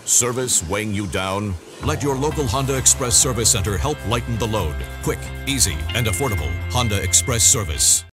Service weighing you down? Let your local Honda Express Service Center help lighten the load. Quick, easy, and affordable Honda Express Service.